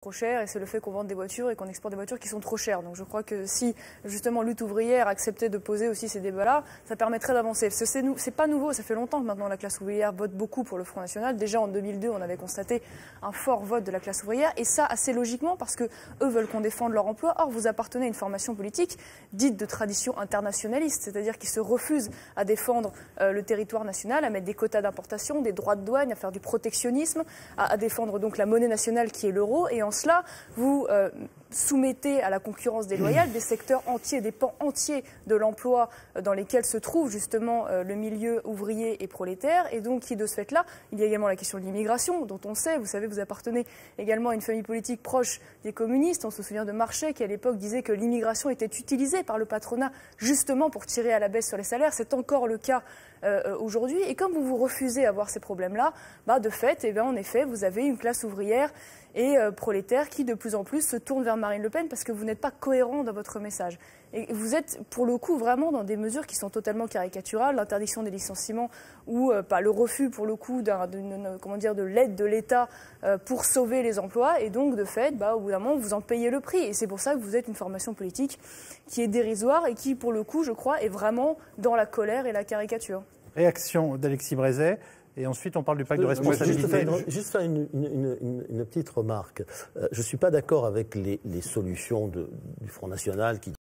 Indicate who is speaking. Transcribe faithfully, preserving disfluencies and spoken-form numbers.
Speaker 1: trop cher et c'est le fait qu'on vende des voitures et qu'on exporte des voitures qui sont trop chères. Donc je crois que si justement lutte ouvrière acceptait de poser aussi ces débats-là, ça permettrait d'avancer. Ce c'est pas nouveau, ça fait longtemps que maintenant la classe ouvrière vote beaucoup pour le Front National. Déjà en deux mille deux, on avait constaté un fort vote de la classe ouvrière et ça assez logiquement parce que eux veulent qu'on défende leur emploi. Or vous appartenez à une formation politique dite de tradition internationaliste, c'est-à-dire qui se refuse à défendre euh, le territoire national, à mettre des quotas d'importation, des droits de douane, à faire du protectionnisme, à, à défendre donc la monnaie nationale qui est l'euro. Et en cela, vous euh, soumettez à la concurrence déloyale des secteurs entiers, des pans entiers de l'emploi euh, dans lesquels se trouve justement euh, le milieu ouvrier et prolétaire. Et donc, qui de ce fait-là, il y a également la question de l'immigration, dont on sait, vous savez, vous appartenez également à une famille politique proche des communistes. On se souvient de Marchais qui, à l'époque, disait que l'immigration était utilisée par le patronat justement pour tirer à la baisse sur les salaires. C'est encore le cas euh, aujourd'hui. Et comme vous vous refusez à voir ces problèmes-là, bah, de fait, eh bien, en effet, vous avez une classe ouvrière et euh, prolétaire qui, de plus en plus, se tourne vers Marine Le Pen parce que vous n'êtes pas cohérent dans votre message. Et vous êtes, pour le coup, vraiment dans des mesures qui sont totalement caricaturales, l'interdiction des licenciements ou euh, pas, le refus, pour le coup, d'un, comment dire, de l'aide de l'État euh, pour sauver les emplois. Et donc, de fait, bah, au bout d'un moment, vous en payez le prix. Et c'est pour ça que vous êtes une formation politique qui est dérisoire et qui, pour le coup, je crois, est vraiment dans la colère et la caricature.
Speaker 2: Réaction d'Alexis Brézet. Et ensuite, on parle du pacte de responsabilité.
Speaker 3: Juste faire une, juste faire une, une, une, une petite remarque. Euh, je ne suis pas d'accord avec les, les solutions de, du Front National qui